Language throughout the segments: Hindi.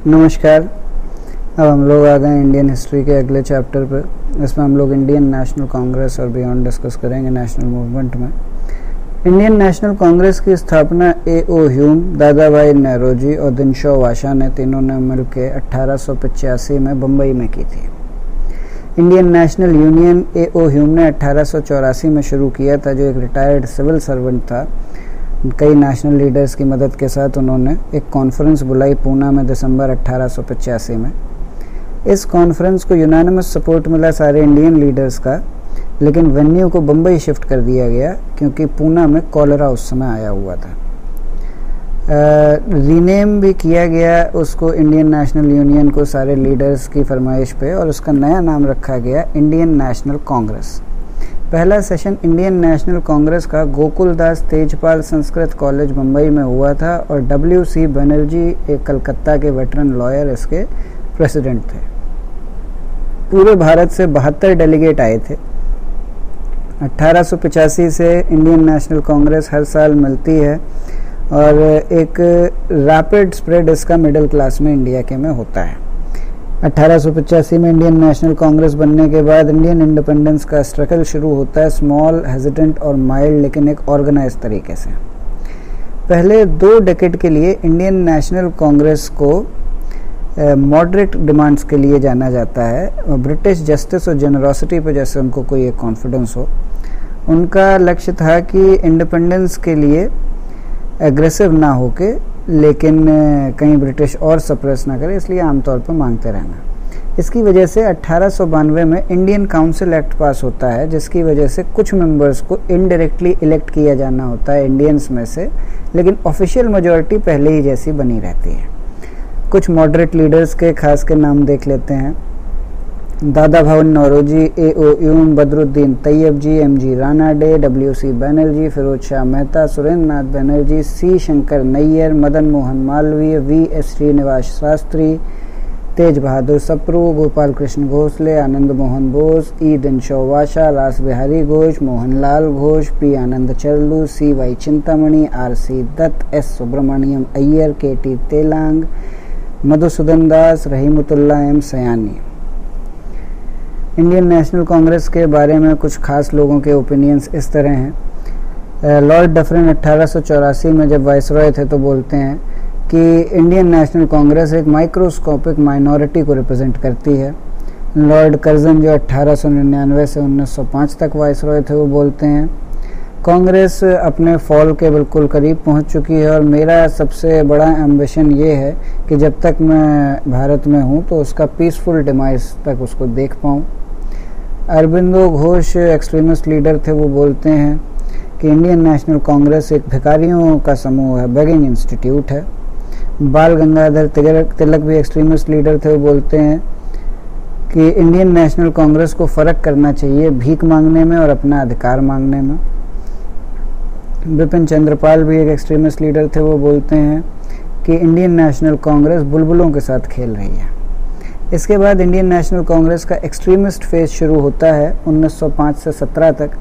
नमस्कार। अब हम लोग आ गए इंडियन हिस्ट्री के अगले चैप्टर पर। इसमें हम लोग इंडियन नेशनल कांग्रेस और बियॉन्ड डिस्कस करेंगे नेशनल मूवमेंट में। इंडियन नेशनल कांग्रेस की स्थापना A.O. ह्यूम, दादा भाई नेरोजी और दिनशो वाशा ने तीनों ने मिलकर 1885 में बम्बई में की थी। Indian national union A.O. Hume ने 1884 में शुरू किया था, जो एक रिटायर्ड सिविल सर्वेंट था। कई नेशनल लीडर्स की मदद के साथ उन्होंने एक कॉन्फ्रेंस बुलाई पूना में दिसंबर 1885 में। इस कॉन्फ्रेंस को यूनानिमस सपोर्ट मिला सारे इंडियन लीडर्स का, लेकिन वेन्यू को बम्बई शिफ्ट कर दिया गया क्योंकि पूना में कॉलेरा उस समय आया हुआ था। रीनेम भी किया गया उसको इंडियन नेशनल यूनियन को सारे लीडर्स की फरमाइश पे, और उसका नया नाम रखा गया इंडियन नेशनल कांग्रेस। पहला सेशन इंडियन नेशनल कांग्रेस का गोकुलदास तेजपाल संस्कृत कॉलेज मुंबई में हुआ था और W.C. बनर्जी एक कलकत्ता के वेटरन लॉयर इसके प्रेसिडेंट थे। पूरे भारत से 72 डेलीगेट आए थे। 1885 से इंडियन नेशनल कांग्रेस हर साल मिलती है और एक रैपिड स्प्रेड इसका मिडिल क्लास में इंडिया के में होता है। 1885 में इंडियन नेशनल कांग्रेस बनने के बाद इंडियन इंडिपेंडेंस का स्ट्रगल शुरू होता है, स्मॉल, हेजिटेंट और माइल्ड, लेकिन एक ऑर्गेनाइज तरीके से। पहले 2 डेकेड के लिए इंडियन नेशनल कांग्रेस को मॉडरेट डिमांड्स के लिए जाना जाता है। ब्रिटिश जस्टिस और जेनरोसिटी पे जैसे उनको कोई एक कॉन्फिडेंस हो। उनका लक्ष्य था कि इंडिपेंडेंस के लिए एग्रेसिव ना होके, लेकिन कहीं ब्रिटिश और सप्रेस ना करे, इसलिए आमतौर पर मांगते रहना। इसकी वजह से 1892 में इंडियन काउंसिल एक्ट पास होता है, जिसकी वजह से कुछ मेंबर्स को इनडायरेक्टली इलेक्ट किया जाना होता है इंडियंस में से, लेकिन ऑफिशियल मेजॉरिटी पहले ही जैसी बनी रहती है। कुछ मॉडरेट लीडर्स के खास के नाम देख लेते हैं। Dadabhai Naoroji, A.O. Hume, Badruddin Tyabji, M.G. Ranade, W.C. Banerjee, Pherozeshah Mehta, Surendranath Banerjee, C. Shankar Nair, Madan Mohan Malaviya, V.S. Srinivasa Sastri, Tej Bahadur Sapru, Gopal Krishna Gokhale, Ananda Mohan Bose, E. Dinshaw Wacha, Rash Behari Ghosh, Mohanlal Ghosh, P. Ananda Charlu, C.Y. Chintamani, R.C. Dutt, S. Subramania Iyer, K.T. Telang, Madhusudan Das, Rahimtulla M. Sayani. Indian National Congress के बारे में कुछ खास लोगों के ओपिनियंस इस तरह हैं। लॉर्ड डफरिन 1884 में जब वाइसरॉय थे तो बोलते हैं कि इंडियन नेशनल कांग्रेस एक माइक्रोस्कोपिक माइनॉरिटी को रिप्रेजेंट करती है। लॉर्ड कर्जन जो 1899 से 1905 तक वाइसरॉय थे वो बोलते हैं कांग्रेस अपने फॉल के बिल्कुल करीब पहुंच चुकी है और मेरा सबसे बड़ा एम्बिशन ये है कि जब तक मैं भारत में हूं तो उसका पीसफुल डिमाइस तक उसको देख पाऊं। अरबिंदो घोष एक्सट्रीमिस्ट लीडर थे, वो बोलते हैं कि इंडियन नेशनल कांग्रेस एक भिखारियों का समूह है, बेगिंग इंस्टीट्यूट है। बाल गंगाधर तिलक भी एक्सट्रीमिस्ट लीडर थे, वो बोलते हैं कि इंडियन नेशनल कांग्रेस को फ़र्क करना चाहिए भीख मांगने में और अपना अधिकार मांगने में। बिपिन चंद्रपाल भी एक एक्सट्रीमिस्ट लीडर थे, वो बोलते हैं कि इंडियन नेशनल कांग्रेस बुलबुलों के साथ खेल रही है। इसके बाद इंडियन नेशनल कांग्रेस का एक्सट्रीमिस्ट फेज शुरू होता है 1905 से 17 तक।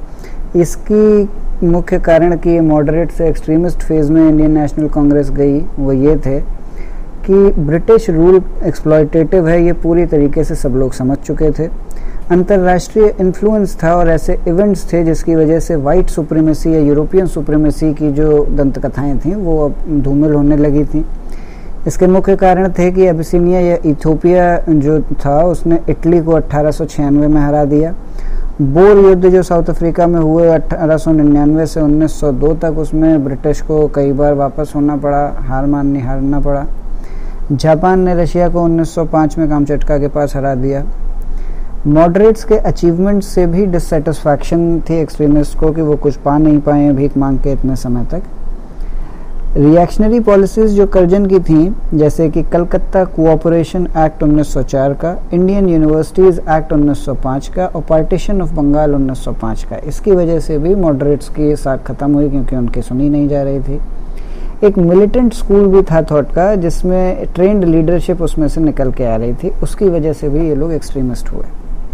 इसकी मुख्य कारण कि ये मॉडरेट से एक्सट्रीमिस्ट फेज में इंडियन नेशनल कांग्रेस गई वो ये थे कि ब्रिटिश रूल एक्सप्लॉयटेटिव है, ये पूरी तरीके से सब लोग समझ चुके थे। अंतर्राष्ट्रीय इन्फ्लुएंस था और ऐसे इवेंट्स थे जिसकी वजह से वाइट सुप्रीमेसी या यूरोपियन सुप्रीमेसी की जो दंतकथाएं थीं वो अब धूमिल होने लगी थी। इसके मुख्य कारण थे कि अबिसिनिया या इथियोपिया जो था उसने इटली को 1896 में हरा दिया। बोर युद्ध जो साउथ अफ्रीका में हुए 1899 से 1902 तक, उसमें ब्रिटिश को कई बार वापस होना पड़ा, हारना पड़ा। जापान ने रशिया को 1905 में कामचटका के पास हरा दिया। मॉडरेट्स के अचीवमेंट से भी डिससेटिस्फैक्शन थी एक्सट्रीमिस्ट को कि वो कुछ पा नहीं पाए भीख मांग के इतने समय तक। रिएक्शनरी पॉलिसीज जो कर्जन की थी, जैसे कि कलकत्ता कोऑपरेशन एक्ट 1904 का, इंडियन यूनिवर्सिटीज़ एक्ट 1905 का और पार्टीशन ऑफ बंगाल 1905 का, इसकी वजह से भी मॉडरेट्स की साख खत्म हुई क्योंकि उनकी सुनी नहीं जा रही थी। एक मिलिटेंट स्कूल भी था थॉट का, जिसमें ट्रेंड लीडरशिप उसमें से निकल के आ रही थी, उसकी वजह से भी ये लोग एक्सट्रीमिस्ट हुए।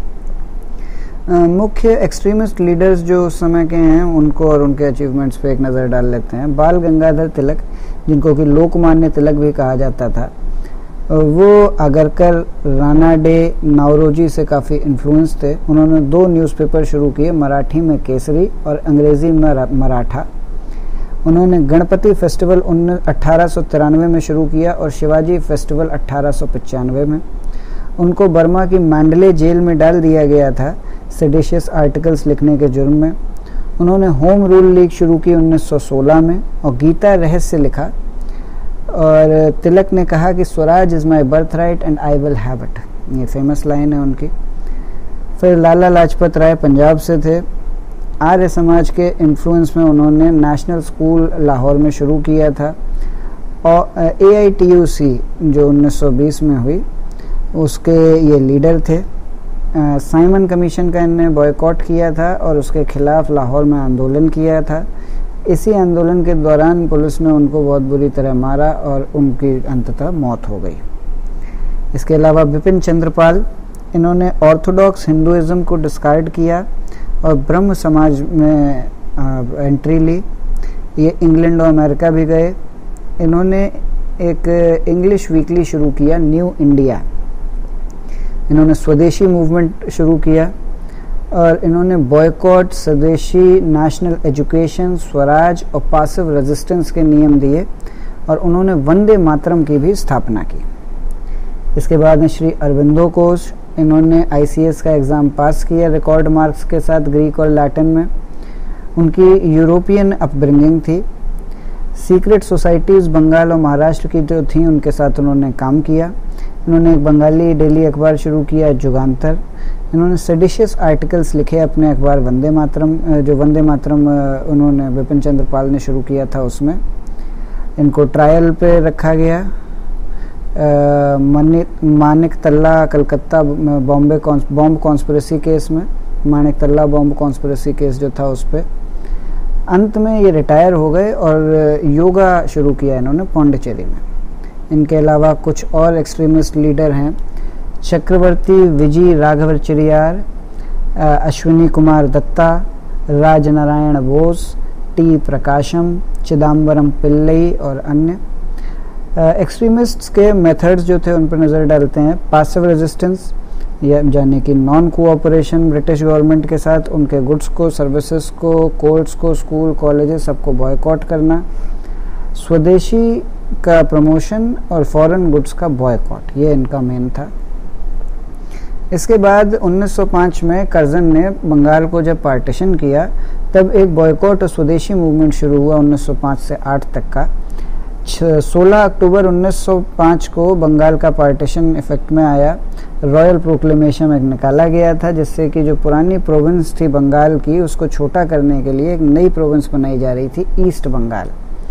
मुख्य एक्सट्रीमिस्ट लीडर्स जो उस समय के हैं उनको और उनके अचीवमेंट्स पे एक नज़र डाल लेते हैं। बाल गंगाधर तिलक, जिनको कि लोकमान्य तिलक भी कहा जाता था, वो आगरकर, राणा डे, नावरोजी से काफ़ी इन्फ्लुएंस थे। उन्होंने 2 न्यूज़पेपर शुरू किए, मराठी में केसरी और अंग्रेज़ी में मराठा। उन्होंने गणपति फेस्टिवल 1893 में शुरू किया और शिवाजी फेस्टिवल 1895 में। उनको बर्मा की मैंडले जेल में डाल दिया गया था सेडिशियस आर्टिकल्स लिखने के जुर्म में। उन्होंने होम रूल लीग शुरू की 1916 में और गीता रहस्य लिखा। और तिलक ने कहा कि swaraj is my birthright and I will have it, ये फेमस लाइन है उनकी। फिर लाला लाजपत राय पंजाब से थे। आर्य समाज के इन्फ्लुएंस में उन्होंने नेशनल स्कूल लाहौर में शुरू किया था और AITUC जो 1920 में हुई उसके ये लीडर थे। साइमन कमीशन का इन्होंने बॉयकॉट किया था और उसके खिलाफ लाहौर में आंदोलन किया था। इसी आंदोलन के दौरान पुलिस ने उनको बहुत बुरी तरह मारा और उनकी अंततः मौत हो गई। इसके अलावा बिपिन चंद्र पाल, इन्होंने ऑर्थोडॉक्स हिंदुइज्म को डिस्कार्ड किया और ब्रह्म समाज में एंट्री ली। ये इंग्लैंड और अमेरिका भी गए। इन्होंने एक इंग्लिश वीकली शुरू किया, न्यू इंडिया। इन्होंने स्वदेशी मूवमेंट शुरू किया और इन्होंने बॉयकॉट, स्वदेशी, नेशनल एजुकेशन, स्वराज और पासिव रेजिस्टेंस के नियम दिए और उन्होंने वंदे मातरम की भी स्थापना की। इसके बाद में श्री अरविंदो घोष, इन्होंने ICS का एग्ज़ाम पास किया रिकॉर्ड मार्क्स के साथ ग्रीक और लैटिन में। उनकी यूरोपियन अपब्रिंगिंग थी। सीक्रेट सोसाइटीज़ बंगाल और महाराष्ट्र की जो थी उनके साथ उन्होंने काम किया। इन्होंने एक बंगाली डेली अखबार शुरू किया, जुगांतर। इन्होंने सेडिशियस आर्टिकल्स लिखे अपने अखबार वंदे मातरम, जो वंदे मातरम उन्होंने बिपिन चंद्र पाल ने शुरू किया था उसमें। इनको ट्रायल पे रखा गया। मानिक तल्ला कलकत्ता बॉम्ब कॉन्स्पिरेसी केस में, मानिक तल्ला बॉम्ब कॉन्स्पिरेसी केस जो था उस पर। अंत में ये रिटायर हो गए और योगा शुरू किया इन्होंने पौंडीचेरी में। इनके अलावा कुछ और एक्सट्रीमिस्ट लीडर हैं, चक्रवर्ती विजय राघवाचार्य, अश्विनी कुमार दत्ता, राजनारायण बोस, T प्रकाशम, चिदम्बरम पिल्लई और अन्य। एक्सट्रीमिस्ट्स के मेथड्स जो थे उन पर नज़र डालते हैं। पासिव रेजिस्टेंस यानी कि नॉन कोऑपरेशन ब्रिटिश गवर्नमेंट के साथ, उनके गुड्स को, सर्विसेज को, कोर्ट्स को, स्कूल, कॉलेजेस सबको बॉयकॉट करना। स्वदेशी का प्रमोशन और फॉरेन गुड्स का बॉयकॉट, ये इनका मेन था। इसके बाद 1905 में कर्जन ने बंगाल को जब पार्टीशन किया तब एक बॉयकॉट और स्वदेशी मूवमेंट शुरू हुआ 1905 से 8 तक का। 16 अक्टूबर 1905 को बंगाल का पार्टीशन इफेक्ट में आया। रॉयल प्रोक्लेमेशन एक निकाला गया था जिससे कि जो पुरानी प्रोविंस थी बंगाल की उसको छोटा करने के लिए एक नई प्रोविंस बनाई जा रही थी, ईस्ट बंगाल,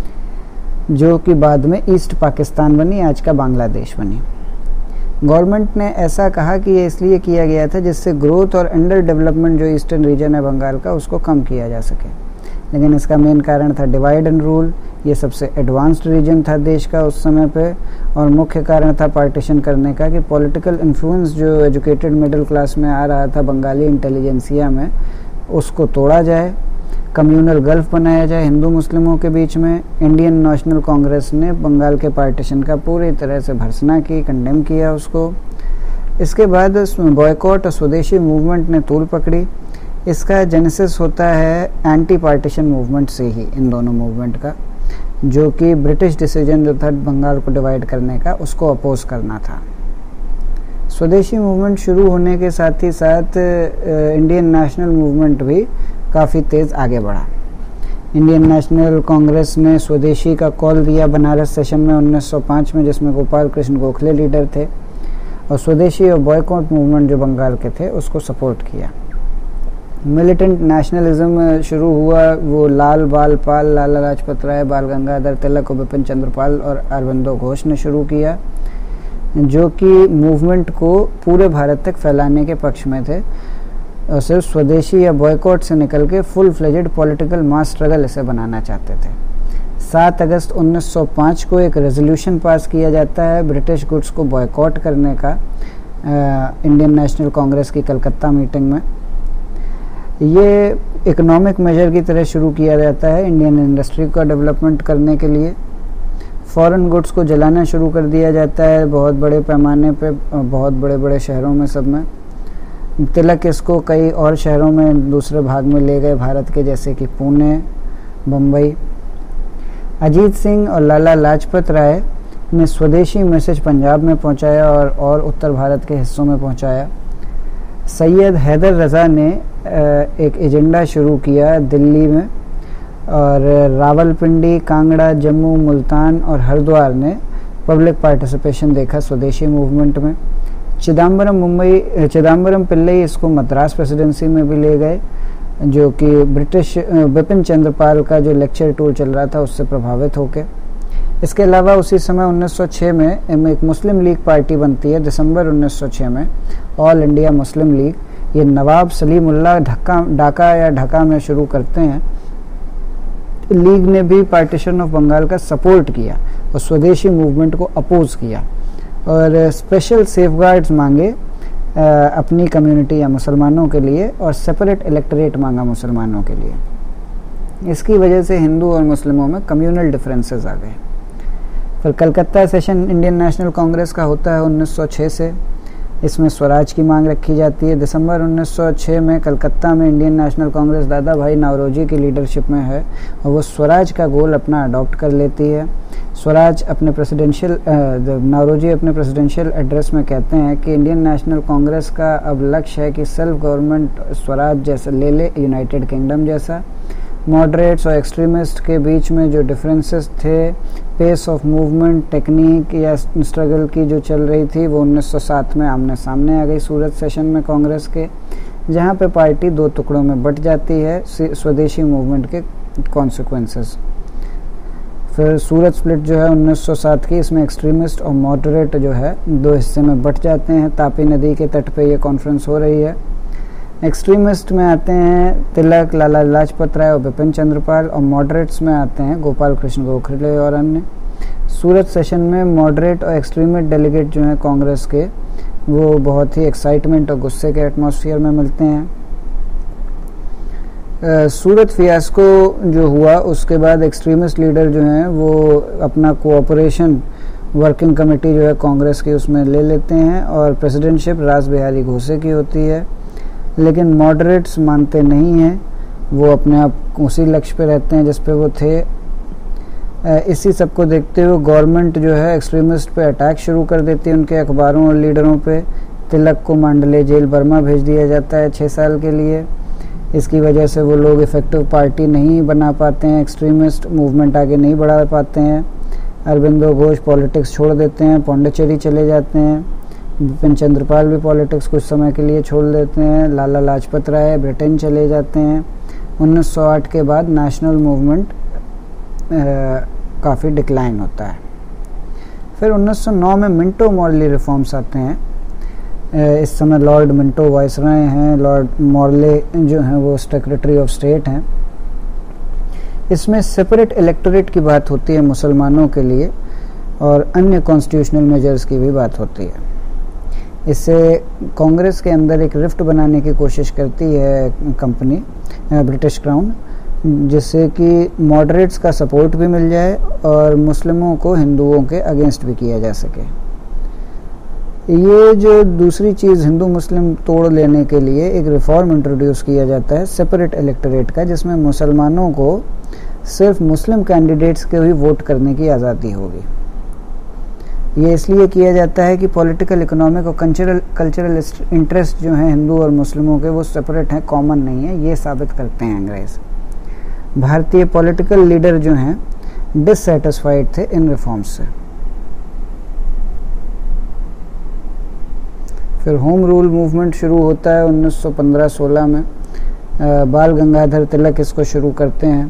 जो कि बाद में ईस्ट पाकिस्तान बनी, आज का बांग्लादेश बनी। गवर्नमेंट ने ऐसा कहा कि ये इसलिए किया गया था जिससे ग्रोथ और अंडर डेवलपमेंट जो ईस्टर्न रीजन है बंगाल का उसको कम किया जा सके। लेकिन इसका मेन कारण था डिवाइड एंड रूल। ये सबसे एडवांस्ड रीजन था देश का उस समय पे और मुख्य कारण था पार्टीशन करने का कि पॉलिटिकल इन्फ्लुएंस जो एजुकेटेड मिडिल क्लास में आ रहा था बंगाली इंटेलिजेंसिया में उसको तोड़ा जाए, कम्युनल गल्फ बनाया जाए हिंदू मुस्लिमों के बीच में। इंडियन नेशनल कांग्रेस ने बंगाल के पार्टीशन का पूरी तरह से भर्त्सना की, कंडेम किया उसको। इसके बाद बॉयकॉट और स्वदेशी मूवमेंट ने तूल पकड़ी। इसका जेनेसिस होता है एंटी पार्टीशन मूवमेंट से ही, इन दोनों मूवमेंट का, जो कि ब्रिटिश डिसीजन जो था बंगाल को डिवाइड करने का उसको अपोज करना था। स्वदेशी मूवमेंट शुरू होने के साथ ही साथ इंडियन नेशनल मूवमेंट भी काफ़ी तेज़ आगे बढ़ा। इंडियन नेशनल कांग्रेस ने स्वदेशी का कॉल दिया बनारस सेशन में 1905 में, जिसमें गोपाल कृष्ण गोखले लीडर थे, और स्वदेशी और बॉयकॉट मूवमेंट जो बंगाल के थे उसको सपोर्ट किया। मिलिटेंट नेशनलिज्म शुरू हुआ, वो लाल बाल पाल, लाला लाजपत राय, बाल गंगाधर तिलक और बिपिन चंद्र पाल और अरविंदो घोष ने शुरू किया, जो कि मूवमेंट को पूरे भारत तक फैलाने के पक्ष में थे और सिर्फ स्वदेशी या बॉयकॉट से निकल के full fledged political mass struggle इसे बनाना चाहते थे। 7 अगस्त 1905 को एक रेजोल्यूशन पास किया जाता है ब्रिटिश गुड्स को बॉयकॉट करने का इंडियन नेशनल कांग्रेस की कलकत्ता मीटिंग में। ये इकोनॉमिक मेजर की तरह शुरू किया जाता है इंडियन इंडस्ट्री का डेवलपमेंट करने के लिए। फॉरेन गुड्स को जलाना शुरू कर दिया जाता है बहुत बड़े पैमाने पे, बहुत बड़े बड़े शहरों में सब में। तिलक इसको कई और शहरों में दूसरे भाग में ले गए भारत के, जैसे कि पुणे, बम्बई। अजीत सिंह और लाला लाजपत राय ने स्वदेशी मैसेज पंजाब में पहुंचाया और उत्तर भारत के हिस्सों में पहुंचाया। सैयद हैदर रज़ा ने एक एजेंडा शुरू किया दिल्ली में, और रावलपिंडी, कांगड़ा, जम्मू, मुल्तान और हरिद्वार ने पब्लिक पार्टिसिपेशन देखा स्वदेशी मूवमेंट में। चिदम्बरम पिल्लई इसको मद्रास प्रेसिडेंसी में भी ले गए, जो कि ब्रिटिश बिपिन चंद्रपाल का जो लेक्चर टूर चल रहा था उससे प्रभावित होकर। इसके अलावा उसी समय 1906 में एक मुस्लिम लीग पार्टी बनती है, दिसंबर 1906 में, ऑल इंडिया मुस्लिम लीग। ये नवाब सलीमुल्लाह ढाका में शुरू करते हैं। लीग ने भी पार्टीशन ऑफ बंगाल का सपोर्ट किया और स्वदेशी मूवमेंट को अपोज किया, और स्पेशल सेफगार्ड्स मांगे अपनी कम्युनिटी या मुसलमानों के लिए, और सेपरेट इलेक्टोरेट मांगा मुसलमानों के लिए। इसकी वजह से हिंदू और मुस्लिमों में कम्युनल डिफरेंसेस आ गए। फिर Calcutta session Indian National Congress का होता है 1906 से। इसमें स्वराज की मांग रखी जाती है। दिसंबर 1906 में कलकत्ता में इंडियन नेशनल कांग्रेस दादा भाई नौरोजी की लीडरशिप में है, और वो स्वराज का गोल अपना अडॉप्ट कर लेती है। स्वराज अपने नौरोजी अपने प्रेसिडेंशियल एड्रेस में कहते हैं कि इंडियन नेशनल कांग्रेस का अब लक्ष्य है कि सेल्फ गवर्नमेंट स्वराज जैसा ले ले, यूनाइटेड किंगडम जैसा। मॉडरेट्स और एक्सट्रीमिस्ट के बीच में जो डिफरेंसेस थे, पेस ऑफ मूवमेंट, टेक्निक या स्ट्रगल की जो चल रही थी, वो 1907 में आमने सामने आ गई सूरत सेशन में कांग्रेस के, जहाँ पे पार्टी दो टुकड़ों में बट जाती है स्वदेशी मूवमेंट के कॉन्सिक्वेंसेस। फिर सूरत स्प्लिट जो है 1907 की, इसमें एक्सट्रीमिस्ट और मॉडरेट जो है दो हिस्से में बट जाते हैं। तापी नदी के तट पे ये कॉन्फ्रेंस हो रही है। एक्सट्रीमिस्ट में आते हैं तिलक, लाला लाजपत राय और बिपिन चंद्रपाल, और मॉडरेट्स में आते हैं गोपाल कृष्ण गोखले और अन्य। सूरत सेशन में मॉडरेट और एक्सट्रीमिस्ट डेलीगेट जो हैं कांग्रेस के, वो बहुत ही एक्साइटमेंट और गुस्से के एटमॉस्फेयर में मिलते हैं। सूरत फियास्को जो हुआ उसके बाद एक्सट्रीमिस्ट लीडर जो हैं वो अपना कोऑपरेशन वर्किंग कमेटी जो है कांग्रेस की उसमें ले लेते हैं, और प्रेसिडेंटशिप रास बिहारी घोसे की होती है। लेकिन मॉडरेट्स मानते नहीं हैं, वो अपने आप उसी लक्ष्य पे रहते हैं जिस पे वो थे। इसी सब को देखते हुए गवर्नमेंट जो है एक्सट्रीमिस्ट पे अटैक शुरू कर देती है, उनके अखबारों और लीडरों पे। तिलक को मांडले जेल बर्मा भेज दिया जाता है 6 साल के लिए। इसकी वजह से वो लोग इफेक्टिव पार्टी नहीं बना पाते हैं, एक्सट्रीमिस्ट मूवमेंट आगे नहीं बढ़ा पाते हैं। अरबिंदो घोष पॉलिटिक्स छोड़ देते हैं, पौंडीचेरी चले जाते हैं। बिपिन चंद्रपाल भी पॉलिटिक्स कुछ समय के लिए छोड़ देते हैं। लाला लाजपत राय ब्रिटेन चले जाते हैं। 1908 के बाद नेशनल मूवमेंट काफ़ी डिक्लाइन होता है। फिर 1909 में मिंटो मॉर्ले रिफॉर्म्स आते हैं। इस समय लॉर्ड मिंटो वाइसराय हैं, लॉर्ड मॉर्ले जो हैं वो सेक्रेटरी ऑफ स्टेट हैं। इसमें सेपरेट इलेक्टोरेट की बात होती है मुसलमानों के लिए, और अन्य कॉन्स्टिट्यूशनल मेजर्स की भी बात होती है। इससे कांग्रेस के अंदर एक रिफ्ट बनाने की कोशिश करती है कंपनी ब्रिटिश क्राउन, जिससे कि मॉडरेट्स का सपोर्ट भी मिल जाए और मुस्लिमों को हिंदुओं के अगेंस्ट भी किया जा सके। ये जो दूसरी चीज़ हिंदू मुस्लिम तोड़ लेने के लिए एक रिफॉर्म इंट्रोड्यूस किया जाता है सेपरेट इलेक्टोरेट का, जिसमें मुसलमानों को सिर्फ मुस्लिम कैंडिडेट्स के ही वोट करने की आज़ादी होगी। ये इसलिए किया जाता है कि पॉलिटिकल, इकोनॉमिक और कल्चरल इंटरेस्ट जो हैं हिंदू और मुस्लिमों के वो सेपरेट हैं, कॉमन नहीं है, ये साबित करते हैं अंग्रेज़। भारतीय पॉलिटिकल लीडर जो हैं डिससेटिस्फाइड थे इन रिफॉर्म्स से। फिर होम रूल मूवमेंट शुरू होता है 1915-16 में। बाल गंगाधर तिलक इसको शुरू करते हैं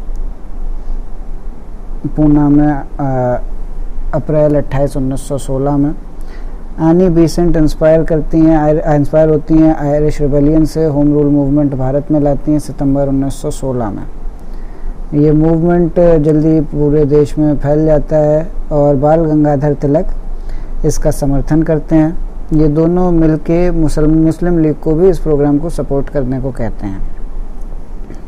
पूना में अप्रैल 28, 1916 में। एनी बेसेंट इंस्पायर होती हैं आयरिश रिबेलियन से, होम रूल मूवमेंट भारत में लाती हैं सितंबर 1916 में। ये मूवमेंट जल्दी पूरे देश में फैल जाता है और बाल गंगाधर तिलक इसका समर्थन करते हैं। ये दोनों मिलके मुस्लिम लीग को भी इस प्रोग्राम को सपोर्ट करने को कहते हैं।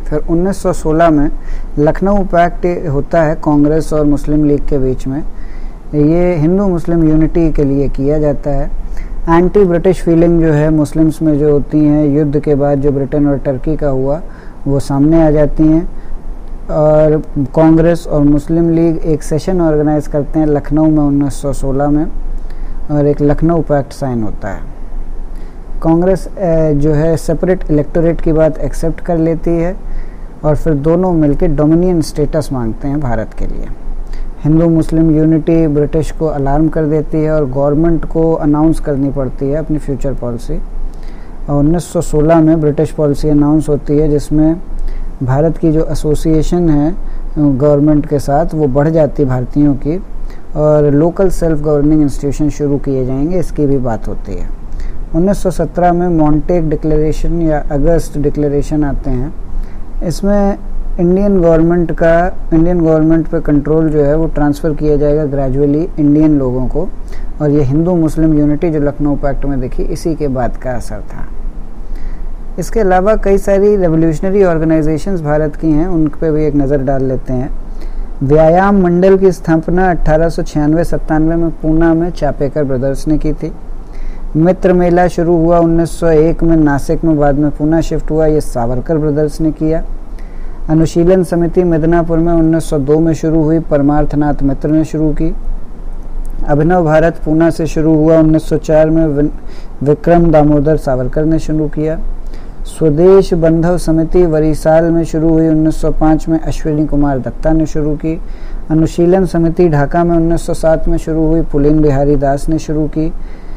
फिर 1916 में लखनऊ पैक्ट होता है कांग्रेस और मुस्लिम लीग के बीच में। ये हिंदू मुस्लिम यूनिटी के लिए किया जाता है। एंटी ब्रिटिश फीलिंग जो है मुस्लिम्स में जो होती हैं युद्ध के बाद जो ब्रिटेन और टर्की का हुआ वो सामने आ जाती हैं, और कांग्रेस और मुस्लिम लीग एक सेशन ऑर्गेनाइज करते हैं लखनऊ में 1916 में, और एक लखनऊ पैक्ट साइन होता है। कांग्रेस जो है सेपरेट इलेक्टोरेट की बात एक्सेप्ट कर लेती है, और फिर दोनों मिलकर डोमिनियन स्टेटस मांगते हैं भारत के लिए। हिंदू मुस्लिम यूनिटी ब्रिटिश को अलार्म कर देती है और गवर्नमेंट को अनाउंस करनी पड़ती है अपनी फ्यूचर पॉलिसी। और 1916 में ब्रिटिश पॉलिसी अनाउंस होती है, जिसमें भारत की जो एसोसिएशन है गवर्नमेंट के साथ वो बढ़ जाती है भारतीयों की, और लोकल सेल्फ गवर्निंग इंस्टीट्यूशन शुरू किए जाएंगे, इसकी भी बात होती है। 1917 में मॉन्टेग डिक्लेरेशन या अगस्त डिक्लेरेशन आते हैं। इसमें इंडियन गवर्नमेंट पे कंट्रोल जो है वो ट्रांसफ़र किया जाएगा ग्रेजुअली इंडियन लोगों को, और ये हिंदू मुस्लिम यूनिटी जो लखनऊ पैक्ट में देखी इसी के बाद का असर था। इसके अलावा कई सारी रेवोल्यूशनरी ऑर्गेनाइजेशंस भारत की हैं, उन पे भी एक नज़र डाल लेते हैं। व्यायाम मंडल की स्थापना 1896-97 में पूना में चापेकर ब्रदर्स ने की थी। मित्र मेला शुरू हुआ 1901 में नासिक में, बाद में पूना शिफ्ट हुआ, ये सावरकर ब्रदर्स ने किया। अनुशीलन समिति मिदनापुर में 1902 में शुरू हुई, परमार्थनाथ मित्र ने शुरू की। अभिनव भारत पूना से शुरू हुआ 1904 में, विक्रम दामोदर सावरकर ने शुरू किया। स्वदेश बंधव समिति वरिसाल में शुरू हुई 1905 में, अश्विनी कुमार दत्ता ने शुरू की। अनुशीलन समिति ढाका में 1907 में शुरू हुई, पुलिन बिहारी दास ने शुरू की।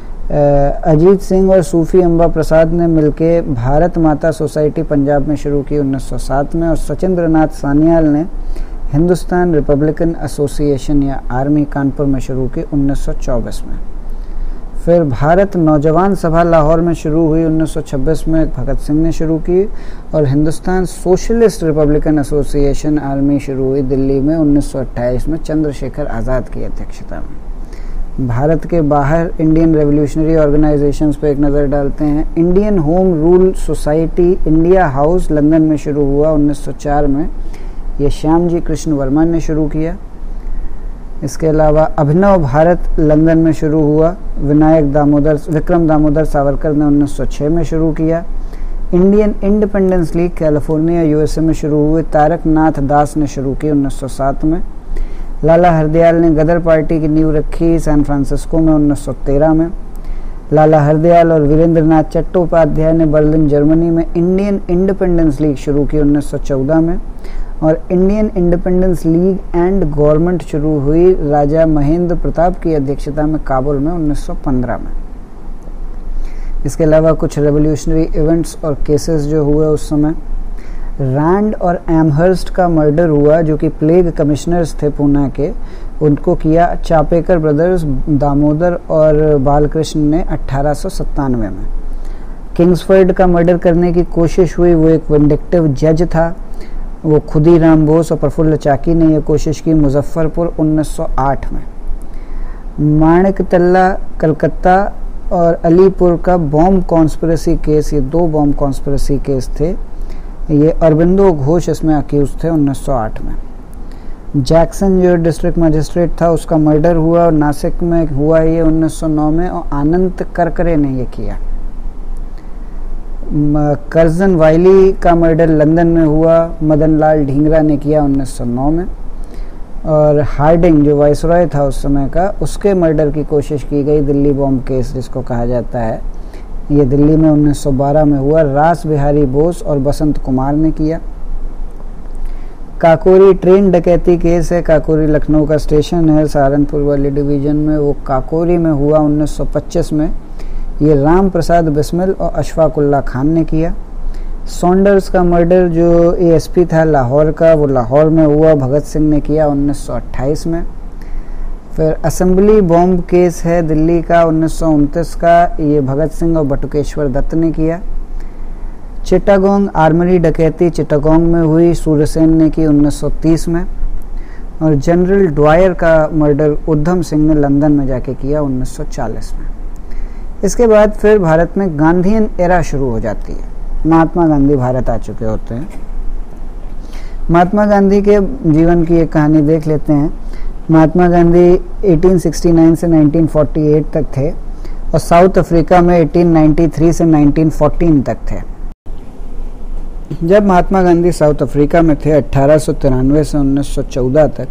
अजीत सिंह और सूफी अम्बा प्रसाद ने मिलके भारत माता सोसाइटी पंजाब में शुरू की 1907 में, और सचिंद्र नाथ सान्याल ने हिंदुस्तान रिपब्लिकन एसोसिएशन या आर्मी कानपुर में शुरू की 1924 में। फिर भारत नौजवान सभा लाहौर में शुरू हुई 1926 में, भगत सिंह ने शुरू की, और Hindustan socialist republican association army शुरू हुई दिल्ली में 1928 में चंद्रशेखर आज़ाद की अध्यक्षता में। भारत के बाहर इंडियन रेवोल्यूशनरी ऑर्गेनाइजेशंस पे एक नज़र डालते हैं। Indian home rule society India house London में शुरू हुआ 1904 में, ये श्याम जी कृष्ण वर्मा ने शुरू किया। इसके अलावा अभिनव भारत लंदन में शुरू हुआ, विक्रम दामोदर सावरकर ने 1906 में शुरू किया। Indian independence league California USA में शुरू हुए, तारक नाथ दास ने शुरू की 1907 में। लाला हरदयाल ने गदर पार्टी की नींव रखी सैन फ्रांसिस्को में 1913 में। लाला हरदयाल और वीरेंद्र नाथ चट्टोपाध्याय ने बर्लिन जर्मनी में इंडियन इंडिपेंडेंस लीग शुरू की 1914 में, और Indian independence league and government शुरू हुई राजा महेंद्र प्रताप की अध्यक्षता में काबुल में 1915 में। इसके अलावा कुछ रेवोल्यूशनरी इवेंट्स और केसेस जो हुए उस समय, रैंड और एमहर्स्ट का मर्डर हुआ जो कि प्लेग कमिश्नर्स थे पूना के, उनको किया चापेकर ब्रदर्स दामोदर और बालकृष्ण ने 1897 में। किंग्सफर्ड का मर्डर करने की कोशिश हुई, वो एक विंडिक्टिव जज था, वो खुदीराम बोस और प्रफुल्ल चाकी ने यह कोशिश की मुजफ्फरपुर 1908 में। माणिक तल्ला कलकत्ता और अलीपुर का बॉम्ब कॉन्स्पिरेसी केस, ये 2 बॉम्ब कॉन्स्पिरेसी केस थे, ये अरबिंदो घोष इसमें अक्यूज थे 1908 में। जैक्सन जो डिस्ट्रिक्ट मजिस्ट्रेट था उसका मर्डर हुआ, और नासिक में हुआ ये 1909 में, और आनंद करकरे ने ये किया। कर्जन वाइली का मर्डर लंदन में हुआ, मदन लाल ढींगरा ने किया 1909 में। और हार्डिंग जो वाइसरॉय था उस समय का, उसके मर्डर की कोशिश की गई, दिल्ली बॉम्ब केस जिसको कहा जाता है, ये दिल्ली में 1912 में हुआ, रास बिहारी बोस और बसंत कुमार ने किया। काकोरी ट्रेन डकैती केस है, काकोरी लखनऊ का स्टेशन है सहारनपुर वाली डिवीजन में, वो काकोरी में हुआ 1925 में, ये राम प्रसाद बिस्मिल और अशफाकुल्ला खान ने किया। सॉन्डर्स का मर्डर जो एएसपी था लाहौर का, वो लाहौर में हुआ, भगत सिंह ने किया 1928 में। फिर असेंबली बॉम्ब केस है दिल्ली का 1929 का, ये भगत सिंह और बटुकेश्वर दत्त ने किया। चिटागोंग आर्मरी डकैती चिटागोंग में हुई, सूर्यसेन ने की 1930 में। और जनरल ड्वायर का मर्डर उधम सिंह ने लंदन में जाके किया 1940 में। इसके बाद फिर भारत में गांधीयन एरा शुरू हो जाती है, महात्मा गांधी भारत आ चुके होते हैं। महात्मा गांधी के जीवन की एक कहानी देख लेते हैं। महात्मा गांधी 1869 से 1948 तक थे और साउथ अफ्रीका में 1893 से 1914 तक थे। जब महात्मा गांधी साउथ अफ्रीका में थे 1893 से 1914 तक,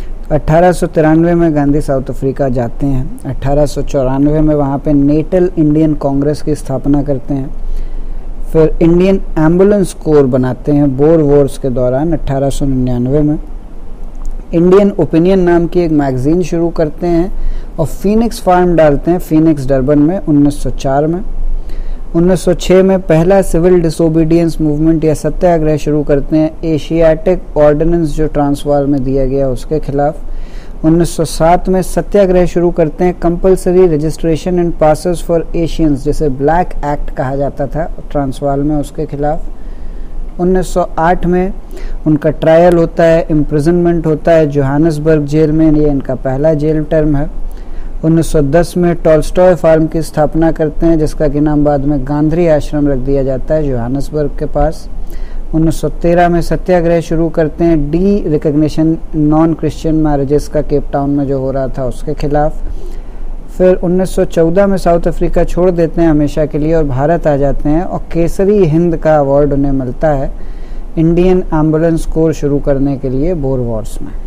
1893 में गांधी साउथ अफ्रीका जाते हैं। 1894 में वहाँ पे नेटल इंडियन कांग्रेस की स्थापना करते हैं। फिर इंडियन एम्बुलेंस कोर बनाते हैं बोर वॉर्स के दौरान 1899 में। इंडियन ओपिनियन नाम की एक मैगजीन शुरू करते हैं और फीनिक्स फार्म डालते हैं फीनिक्स डरबन में 1904 में। 1906 में पहला सिविल डिसोबीडियंस मूवमेंट या सत्याग्रह शुरू करते हैं एशियाटिक ऑर्डिनेंस जो ट्रांसवाल में दिया गया उसके खिलाफ। 1907 में सत्याग्रह शुरू करते हैं compulsory registration and passes for Asians जिसे ब्लैक एक्ट कहा जाता था ट्रांसवाल में, उसके खिलाफ। 1908 में उनका ट्रायल होता है, इम्प्रिजनमेंट होता है जोहानिसबर्ग जेल में, ये इनका पहला जेल टर्म है। 1910 में टॉल्स्टॉय फार्म की स्थापना करते हैं जिसका कि नाम बाद में गांधी आश्रम रख दिया जाता है जोहानिसबर्ग के पास। 1913 में सत्याग्रह शुरू करते हैं derecognition non Christian marriages का केप टाउन में जो हो रहा था उसके खिलाफ। फिर 1914 में साउथ अफ्रीका छोड़ देते हैं हमेशा के लिए और भारत आ जाते हैं और केसरी हिंद का अवार्ड उन्हें मिलता है इंडियन एम्बुलेंस कोर शुरू करने के लिए बोर वॉर्स में।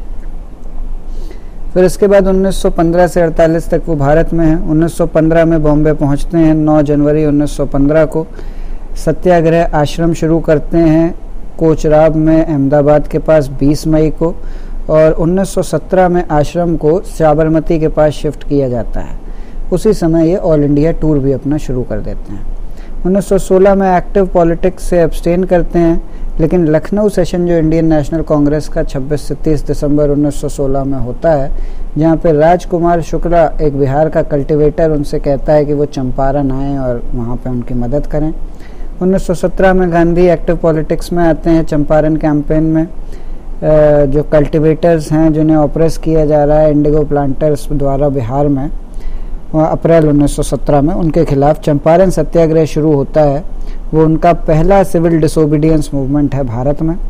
फिर इसके बाद 1915 से 48 तक वो भारत में हैं। 1915 में बॉम्बे पहुंचते हैं। 9 जनवरी 1915 को सत्याग्रह आश्रम शुरू करते हैं कोचराब में अहमदाबाद के पास 20 मई को, और 1917 में आश्रम को साबरमती के पास शिफ्ट किया जाता है। उसी समय ये ऑल इंडिया टूर भी अपना शुरू कर देते हैं। 1916 में एक्टिव पॉलिटिक्स से एब्सटेन करते हैं, लेकिन लखनऊ सेशन जो इंडियन नेशनल कांग्रेस का 26 से 30 दिसंबर 1916 में होता है, जहाँ पे राजकुमार शुक्ला एक बिहार का कल्टीवेटर उनसे कहता है कि वो चंपारण आएँ और वहाँ पे उनकी मदद करें। 1917 में गांधी एक्टिव पॉलिटिक्स में आते हैं चंपारण कैंपेन में। जो कल्टीवेटर्स हैं जिन्हें ऑप्रेस किया जा रहा है इंडिगो प्लांटर्स द्वारा बिहार में, अप्रैल 1917 में उनके खिलाफ चंपारण सत्याग्रह शुरू होता है। वो उनका पहला सिविल डिसोबीडियंस मूवमेंट है भारत में।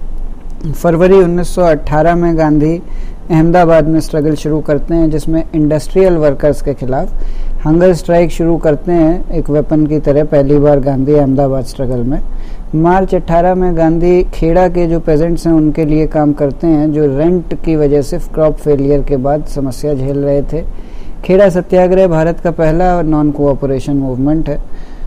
फरवरी 1918 में गांधी अहमदाबाद में स्ट्रगल शुरू करते हैं जिसमें इंडस्ट्रियल वर्कर्स के खिलाफ हंगर स्ट्राइक शुरू करते हैं एक वेपन की तरह, पहली बार गांधी अहमदाबाद स्ट्रगल में। मार्च 18 में गांधी खेड़ा के जो पेजेंट्स हैं उनके लिए काम करते हैं जो रेंट की वजह से क्रॉप फेलियर के बाद समस्या झेल रहे थे। खेड़ा सत्याग्रह भारत का पहला नॉन कोऑपरेशन मूवमेंट है।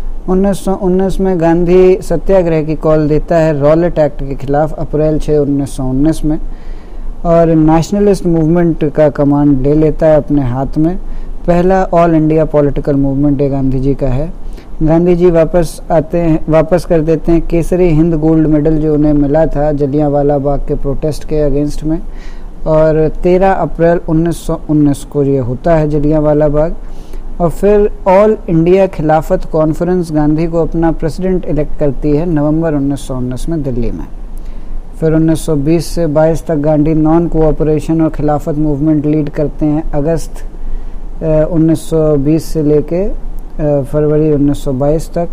1919 में गांधी सत्याग्रह की कॉल देता है रॉलेट एक्ट के खिलाफ अप्रैल 6, 1919 में, और नेशनलिस्ट मूवमेंट का कमांड ले लेता है अपने हाथ में। पहला ऑल इंडिया पॉलिटिकल मूवमेंट ये गांधी जी का है। गांधी जी वापस कर देते हैं केसरी हिंद गोल्ड मेडल जो उन्हें मिला था जलियांवाला बाग के प्रोटेस्ट के अगेंस्ट में, और 13 अप्रैल 1919 को ये होता है जलियांवाला बाग। और फिर all India Khilafat conference Gandhi को अपना प्रेसिडेंट इलेक्ट करती है नवंबर 1919 में दिल्ली में। फिर 1920 से 22 तक गांधी नॉन कोऑपरेशन और खिलाफत मूवमेंट लीड करते हैं अगस्त 1920 से लेके फरवरी 1922 तक।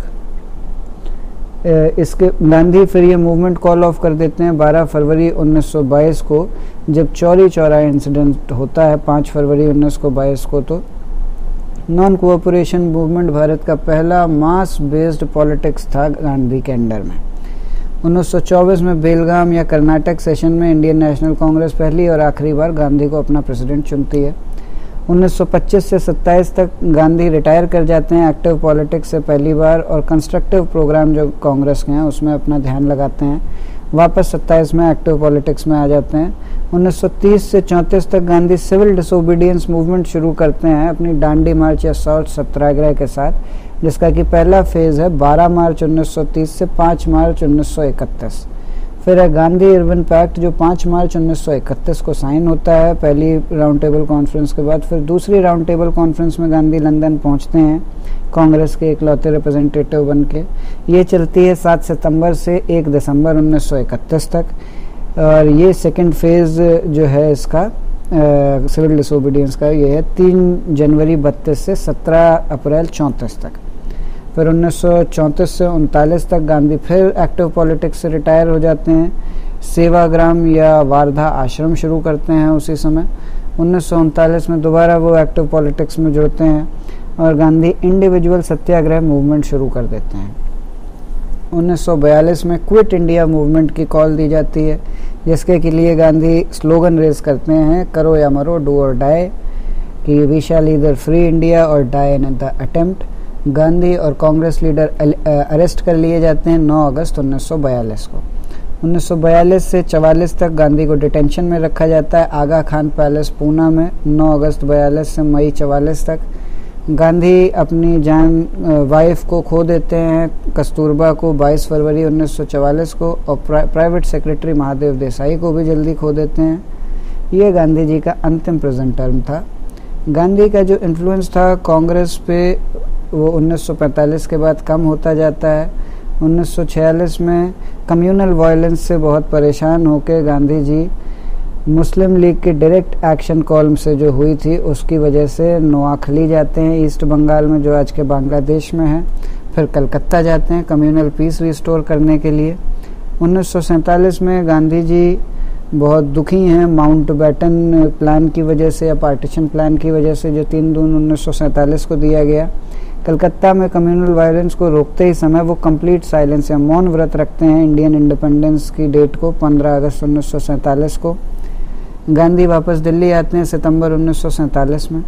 इसके गांधी फिर ये मूवमेंट कॉल ऑफ कर देते हैं 12 फरवरी 1922 को, जब चौरी चौरा इंसिडेंट होता है 5 फरवरी 1922 को। तो नॉन कोऑपरेशन मूवमेंट भारत का पहला मास बेस्ड पॉलिटिक्स था गांधी के अंडर में। 1924 में बेलगाम या कर्नाटक सेशन में इंडियन नेशनल कांग्रेस पहली और आखिरी बार गांधी को अपना प्रेसिडेंट चुनती है। 1925 से 27 तक गांधी रिटायर कर जाते हैं एक्टिव पॉलिटिक्स से पहली बार, और कंस्ट्रक्टिव प्रोग्राम जो कांग्रेस के हैं उसमें अपना ध्यान लगाते हैं। वापस 27 में एक्टिव पॉलिटिक्स में आ जाते हैं। 1930 से 34 तक गांधी सिविल डिसोबीडियंस मूवमेंट शुरू करते हैं अपनी डांडी मार्च या सॉल्ट सत्याग्रह के साथ, जिसका कि पहला फेज है 12 मार्च 1930 से 5 मार्च 1931। फिर है गांधी इरविन पैक्ट जो 5 मार्च 1931 को साइन होता है पहली राउंड टेबल कॉन्फ्रेंस के बाद। फिर दूसरी राउंड टेबल कॉन्फ्रेंस में गांधी लंदन पहुंचते हैं कांग्रेस के इकलौते रिप्रेजेंटेटिव बन के। ये चलती है 7 सितंबर से 1 दिसंबर 1931 तक, और ये सेकंड फेज जो है इसका सिविल डिसोबीडियंस का ये है 3 जनवरी 32 से 17 अप्रैल 34 तक। फिर 1934 से 39 तक गांधी फिर एक्टिव पॉलिटिक्स से रिटायर हो जाते हैं। सेवाग्राम या वारधा आश्रम शुरू करते हैं उसी समय। 1939 में दोबारा वो एक्टिव पॉलिटिक्स में जुड़ते हैं और गांधी इंडिविजुअल सत्याग्रह मूवमेंट शुरू कर देते हैं। 1942 में क्विट इंडिया मूवमेंट की कॉल दी जाती है, जिसके के लिए गांधी स्लोगन रेज करते हैं, करो या मरो, डू और डाई, कि we shall either free India और die in the attempt. Gandhi और कांग्रेस लीडर अरेस्ट कर लिए जाते हैं 9 अगस्त 1942 को। 1942 से 44 तक गांधी को डिटेंशन में रखा जाता है आगा खान पैलेस पूना में। 9 अगस्त 42 से मई 44 तक गांधी अपनी जान वाइफ को खो देते हैं, कस्तूरबा को 22 फरवरी 1944 को, और प्राइवेट सेक्रेटरी महादेव देसाई को भी जल्दी खो देते हैं। ये गांधी जी का अंतिम प्रेजेंट टर्म था। गांधी का जो इन्फ्लुएंस था कांग्रेस पे वो 1945 के बाद कम होता जाता है। 1946 में कम्युनल वायलेंस से बहुत परेशान होकर गांधी जी मुस्लिम लीग के डायरेक्ट एक्शन कॉल से जो हुई थी उसकी वजह से नोआखली जाते हैं ईस्ट बंगाल में, जो आज के बांग्लादेश में है। फिर कलकत्ता जाते हैं कम्युनल पीस रिस्टोर करने के लिए। 1947 में गांधी जी बहुत दुखी हैं माउंटबेटन प्लान की वजह से या पार्टीशन प्लान की वजह से, जो 3 जून 1947 को दिया गया। कलकत्ता में कम्युनल वायलेंस को रोकते ही समय वो कंप्लीट साइलेंस या मौन व्रत रखते हैं इंडियन इंडिपेंडेंस की डेट को 15 अगस्त 1947 को। गांधी वापस दिल्ली आते हैं सितंबर 1947 में।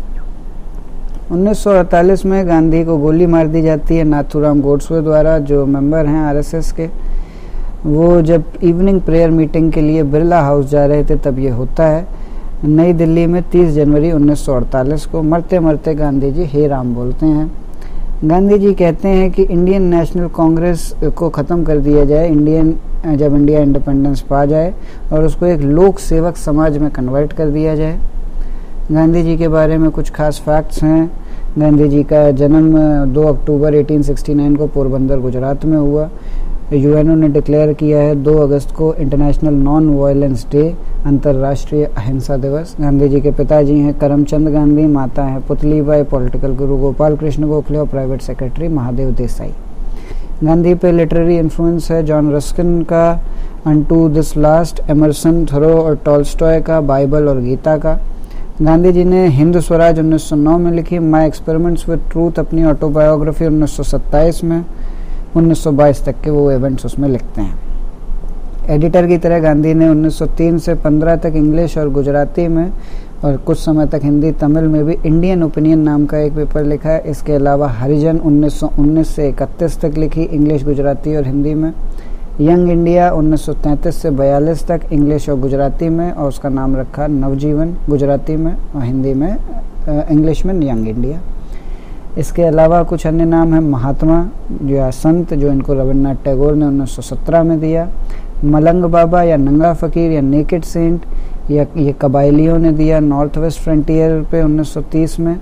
1948 में गांधी को गोली मार दी जाती है नाथूराम गोडसे द्वारा, जो मेंबर हैं आरएसएस के। वो जब इवनिंग प्रेयर मीटिंग के लिए बिरला हाउस जा रहे थे तब ये होता है नई दिल्ली में 30 जनवरी 1948 को। मरते मरते गांधी जी हे राम बोलते हैं। गांधी जी कहते हैं कि इंडियन नेशनल कांग्रेस को ख़त्म कर दिया जाए जब इंडिया इंडिपेंडेंस पा जाए, और उसको एक लोक सेवक समाज में कन्वर्ट कर दिया जाए। गांधी जी के बारे में कुछ खास फैक्ट्स हैं। गांधी जी का जन्म 2 अक्टूबर 1869 को पोरबंदर गुजरात में हुआ। यूएनओ ने डिक्लेयर किया है 2 अगस्त को इंटरनेशनल नॉन वायलेंस डे, अंतर्राष्ट्रीय अहिंसा दिवस। गांधी जी के पिताजी हैं करमचंद गांधी, माता हैं पुतलीबाई, पॉलिटिकल गुरु गोपाल कृष्ण गोखले और प्राइवेट सेक्रेटरी महादेव देसाई। गांधी पे लिटरेरी इन्फ्लुएंस है जॉन रस्किन का unto this last, Emerson, Thoreau और टॉल्स्टॉय का बाइबल और गीता का। गांधी जी ने हिंद स्वराज 1909 में लिखी, माई एक्सपेरिमेंट्स विद ट्रूथ अपनी ऑटोबायोग्राफी 1927 में। 1922 तक के वो इवेंट्स उसमें लिखते हैं। एडिटर की तरह गांधी ने 1903 से 15 तक इंग्लिश और गुजराती में और कुछ समय तक हिंदी तमिल में भी इंडियन ओपिनियन नाम का एक पेपर लिखा है। इसके अलावा हरिजन 1919 से 31 तक लिखी इंग्लिश, गुजराती और हिंदी में। यंग इंडिया 1933 से 42 तक इंग्लिश और गुजराती में, और उसका नाम रखा नवजीवन गुजराती में और हिंदी में इंग्लिश में यंग इंडिया। इसके अलावा कुछ अन्य नाम हैं महात्मा या संत, जो इनको रविन्द्रनाथ टैगोर ने 1917 में दिया। मलंग बाबा या नंगा फ़कीर या नेकेड सेंट या ये कबायलियों ने दिया नॉर्थ वेस्ट फ्रंटियर पे 1930 में।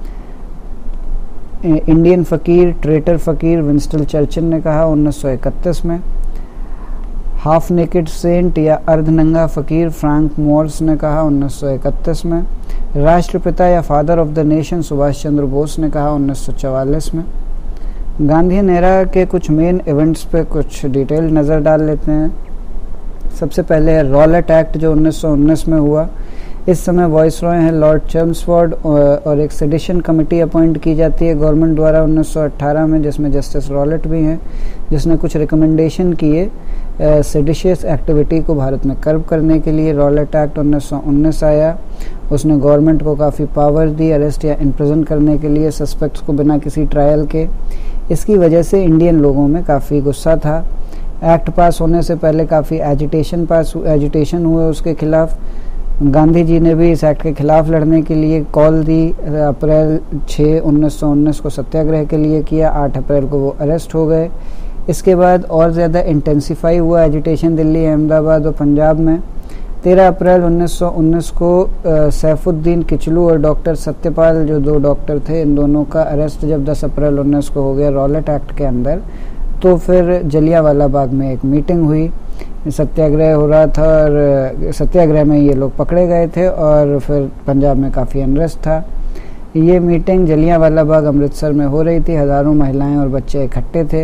इंडियन फ़कीर, ट्रेटर फ़कीर विंस्टन चर्चिल ने कहा 1931 में। हाफ नेकेड सेंट या अर्धनंगा फ़कीर फ्रैंक मोर्स ने कहा 1931 में। राष्ट्रपिता या father of the nation Subhash Chandra Bose ने कहा 1944 में। गांधीयन एरा के कुछ मेन इवेंट्स पे कुछ डिटेल नज़र डाल लेते हैं। सबसे पहले है रॉलेट एक्ट जो 1919 में हुआ। इस समय वॉइस रॉय हैं लॉर्ड चेम्सफोर्ड और एक सेडिशन कमेटी अपॉइंट की जाती है गवर्नमेंट द्वारा 1918 में, जिसमें जस्टिस रॉलेट भी हैं, जिसने कुछ रिकमेंडेशन किए सेडिशियस एक्टिविटी को भारत में कर्ब करने के लिए। रॉलेट एक्ट 1919 आया, उसने गवर्नमेंट को काफ़ी पावर दी अरेस्ट या इम्प्रिजन करने के लिए सस्पेक्ट्स को बिना किसी ट्रायल के। इसकी वजह से इंडियन लोगों में काफ़ी गुस्सा था। एक्ट पास होने से पहले काफ़ी एजिटेशन हुए उसके खिलाफ। गांधी जी ने भी इस एक्ट के खिलाफ लड़ने के लिए कॉल दी। अप्रैल 6, 1919 को सत्याग्रह के लिए किया। 8 अप्रैल को वो अरेस्ट हो गए। इसके बाद और ज़्यादा इंटेंसिफाई हुआ एजिटेशन दिल्ली, अहमदाबाद और पंजाब में। 13 अप्रैल 1919 को सैफुद्दीन किचलू और डॉक्टर सत्यपाल, जो 2 डॉक्टर थे, इन दोनों का अरेस्ट जब 10 अप्रैल 19 को हो गया रॉलेट एक्ट के अंदर, तो फिर जलियांवाला बाग में एक मीटिंग हुई। सत्याग्रह हो रहा था और सत्याग्रह में ये लोग पकड़े गए थे और फिर पंजाब में काफ़ी अनरेस्ट था। ये मीटिंग जलियांवाला बाग अमृतसर में हो रही थी। हज़ारों महिलाएं और बच्चे इकट्ठे थे।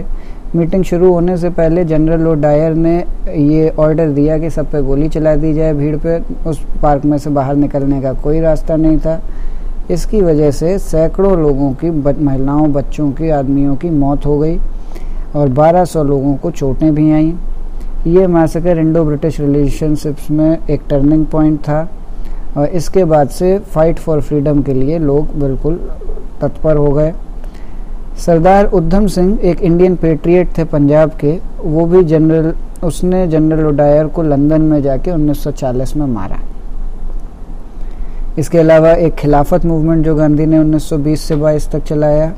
मीटिंग शुरू होने से पहले जनरल लो डायर ने ये ऑर्डर दिया कि सब पे गोली चला दी जाए। भीड़ पे उस पार्क में से बाहर निकलने का कोई रास्ता नहीं था। इसकी वजह से सैकड़ों लोगों की, महिलाओं, बच्चों की, आदमियों की मौत हो गई और 1200 लोगों को चोटें भी आईं। ये मैसेकर इंडो ब्रिटिश रिलेशनशिप्स में एक टर्निंग पॉइंट था और इसके बाद से फाइट फॉर फ्रीडम के लिए लोग बिल्कुल तत्पर हो गए। सरदार उधम सिंह एक इंडियन पेट्रियट थे पंजाब के, वो भी उसने जनरल डायर को लंदन में जाके 1940 में मारा। इसके अलावा एक खिलाफत मूवमेंट जो गांधी ने 1920 से 22 तक चलाया।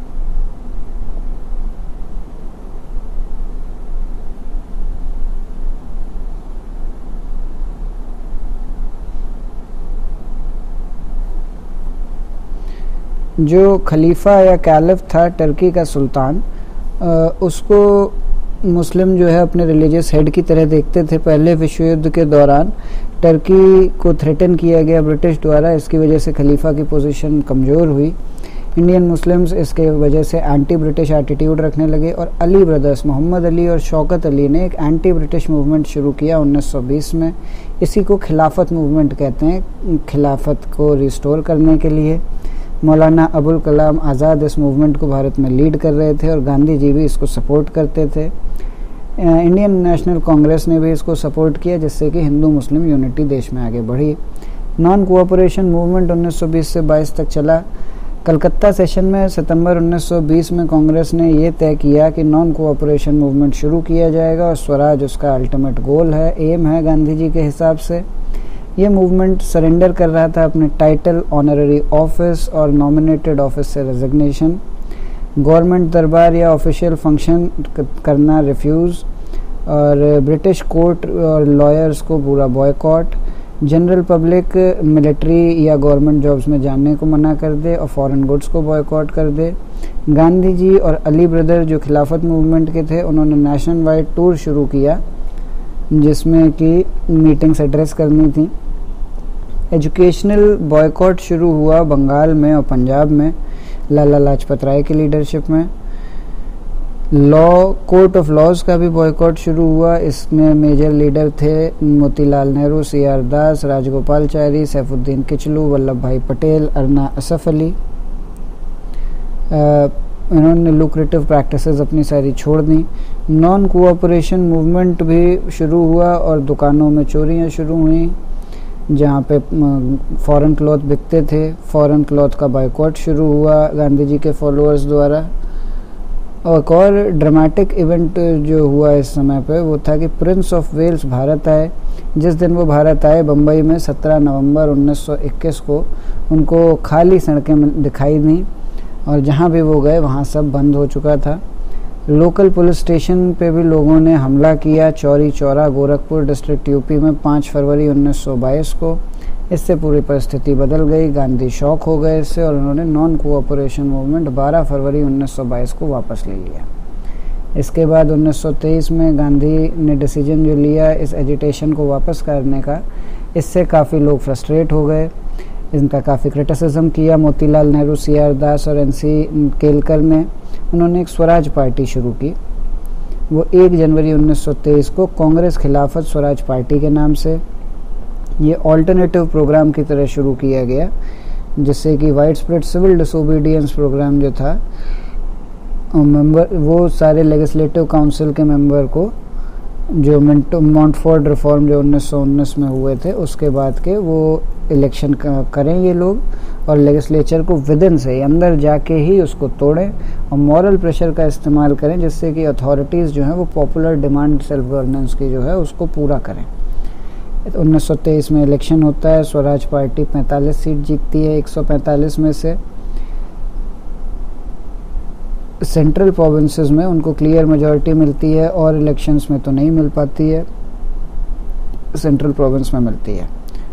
जो खलीफा या कैलिफ था, टर्की का सुल्तान, उसको मुस्लिम जो है अपने रिलीजियस हेड की तरह देखते थे। पहले विश्व युद्ध के दौरान टर्की को थ्रेटन किया गया ब्रिटिश द्वारा, इसकी वजह से खलीफा की पोजीशन कमज़ोर हुई। इंडियन मुस्लिम्स इसके वजह से एंटी ब्रिटिश एटीट्यूड रखने लगे और अली ब्रदर्स, मोहम्मद अली और शौकत अली ने एक एंटी ब्रिटिश मूवमेंट शुरू किया 1920 में। इसी को खिलाफत मूवमेंट कहते हैं, खिलाफत को रिस्टोर करने के लिए। मौलाना अबुल कलाम आज़ाद इस मूवमेंट को भारत में लीड कर रहे थे और गांधी जी भी इसको सपोर्ट करते थे। इंडियन नेशनल कांग्रेस ने भी इसको सपोर्ट किया, जिससे कि हिंदू मुस्लिम यूनिटी देश में आगे बढ़ी। नॉन कोऑपरेशन मूवमेंट 1920 से 22 तक चला। कलकत्ता सेशन में सितंबर 1920 में कांग्रेस ने ये तय किया कि नॉन कोऑपरेशन मूवमेंट शुरू किया जाएगा और स्वराज उसका अल्टीमेट गोल है, एम है गांधी जी के हिसाब से। ये मूवमेंट सरेंडर कर रहा था अपने टाइटल, ऑनररी ऑफिस और नॉमिनेटेड ऑफिस से रेजिग्नेशन, गवर्नमेंट दरबार या ऑफिशियल फंक्शन करना रिफ्यूज़ और ब्रिटिश कोर्ट और लॉयर्स को पूरा बॉयकॉट, जनरल पब्लिक मिलिट्री या गवर्नमेंट जॉब्स में जाने को मना कर दे और फॉरेन गुड्स को बॉयकॉट कर दे। गांधी जी और अली ब्रदर जो खिलाफत मूवमेंट के थे, उन्होंने नेशनल वाइड टूर शुरू किया जिसमें कि मीटिंग्स एड्रेस करनी थी। एजुकेशनल बॉयकॉट शुरू हुआ बंगाल में और पंजाब में लाला लाजपत राय की लीडरशिप में। कोर्ट ऑफ लॉज का भी बॉयकॉट शुरू हुआ। इसमें मेजर लीडर थे मोतीलाल नेहरू, सीआर दास, राजगोपालचारी, सैफुद्दीन किचलू, वल्लभ भाई पटेल, अरना असफ अली। इन्होंने लुक्रेटिव प्रैक्टिसेस अपनी सारी छोड़ दी। नॉन कोऑपरेशन मूवमेंट भी शुरू हुआ और दुकानों में चोरियां शुरू हुई जहाँ पे फॉरेन क्लॉथ बिकते थे। फॉरेन क्लॉथ का बाइकॉट शुरू हुआ गांधी जी के फॉलोअर्स द्वारा। और एक और ड्रामेटिक इवेंट जो हुआ इस समय पे वो था कि प्रिंस ऑफ वेल्स भारत आए। जिस दिन वो भारत आए, बम्बई में 17 नवंबर 1921 को उनको खाली सड़कें दिखाई दी और जहाँ भी वो गए वहाँ सब बंद हो चुका था। लोकल पुलिस स्टेशन पे भी लोगों ने हमला किया। चौरी चौरा, गोरखपुर डिस्ट्रिक्ट, यूपी में 5 फरवरी 1922 को। इससे पूरी परिस्थिति बदल गई। गांधी शॉक हो गए इससे और उन्होंने नॉन कोऑपरेशन मूवमेंट 12 फरवरी 1922 को वापस ले लिया। इसके बाद 1923 में गांधी ने डिसीजन जो लिया इस एजिटेशन को वापस करने का, इससे काफ़ी लोग फ्रस्ट्रेट हो गए। इनका काफ़ी क्रिटिसिज्म किया मोतीलाल नेहरू, सीआर दास और एनसी केलकर ने। उन्होंने एक स्वराज पार्टी शुरू की। वो 1 जनवरी 1923 को कांग्रेस खिलाफत स्वराज पार्टी के नाम से ये ऑल्टरनेटिव प्रोग्राम की तरह शुरू किया गया, जिससे कि wide spread civil disobedience programme जो था, मेंबर वो सारे लेजिस्लेटिव काउंसिल के मेंबर को जो मॉन्टफोर्ड रिफॉर्म जो 1919 में हुए थे उसके बाद के वो इलेक्शन करें ये लोग और लेजिस्लेचर को विदिन से अंदर जाके ही उसको तोड़ें और मॉरल प्रेशर का इस्तेमाल करें, जिससे कि अथॉरिटीज़ जो हैं वो पॉपुलर डिमांड सेल्फ गवर्नेंस की जो है उसको पूरा करें। 1923 में इलेक्शन होता है। स्वराज पार्टी 45 सीट जीतती है 145 में से। सेंट्रल प्रोविंसेस में उनको क्लियर मेजॉरिटी मिलती है और इलेक्शंस में तो नहीं मिल पाती है, सेंट्रल प्रोविंस में मिलती है।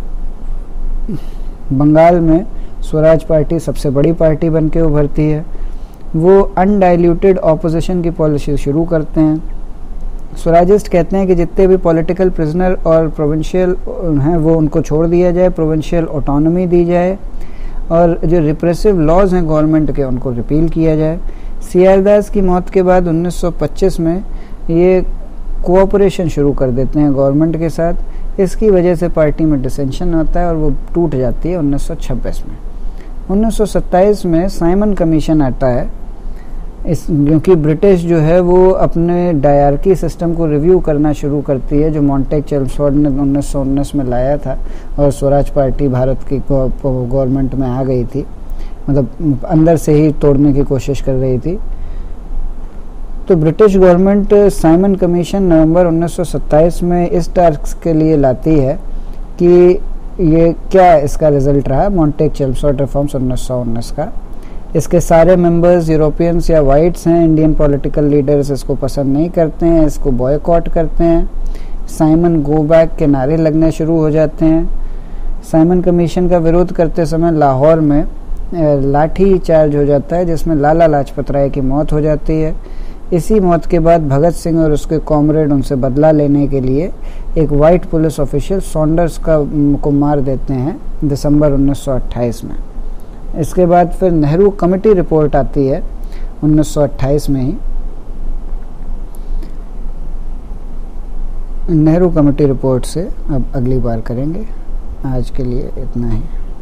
बंगाल में स्वराज पार्टी सबसे बड़ी पार्टी बन के उभरती है। वो अनडाइल्यूटेड ऑपोजिशन की पॉलिसी शुरू करते हैं। स्वराजिस्ट कहते हैं कि जितने भी पॉलिटिकल प्रिजनर और प्रोविंशियल हैं वो उनको छोड़ दिया जाए, प्रोविंशियल ऑटोनॉमी दी जाए और जो रिप्रेसिव लॉज हैं गवर्नमेंट के उनको रिपील किया जाए। CR दास की मौत के बाद 1925 में ये कोऑपरेशन शुरू कर देते हैं गवर्नमेंट के साथ। इसकी वजह से पार्टी में डिसेंशन होता है और वो टूट जाती है 1926 में। 1927 में साइमन कमीशन आता है, क्योंकि ब्रिटिश जो है वो अपने डायरकी सिस्टम को रिव्यू करना शुरू करती है, जो मॉन्टेग चेम्सफोर्ड ने 1919 में लाया था और स्वराज पार्टी भारत की गवर्नमेंट में आ गई थी, मतलब अंदर से ही तोड़ने की कोशिश कर रही थी। तो British government Simon commission November 1927 में इस टास्क के लिए लाती है कि ये क्या इसका रिजल्ट रहा मॉन्टेग चेम्सफोर्ड रिफॉर्म्स 1919 का। इसके सारे मेंबर्स यूरोपियंस या वाइट्स हैं, इंडियन पॉलिटिकल लीडर्स इसको पसंद नहीं करते हैं, इसको बॉयकॉट करते हैं। साइमन गो बैक के नारे लगने शुरू हो जाते हैं। साइमन कमीशन का विरोध करते समय लाहौर में लाठी चार्ज हो जाता है, जिसमें लाला लाजपत राय की मौत हो जाती है। इसी मौत के बाद भगत सिंह और उसके कॉमरेड उनसे बदला लेने के लिए एक वाइट पुलिस ऑफिशियल सॉन्डर्स को मार देते हैं दिसंबर 1928 में। इसके बाद फिर नेहरू कमेटी रिपोर्ट आती है 1928 में ही। नेहरू कमेटी रिपोर्ट से अब अगली बार करेंगे। आज के लिए इतना ही।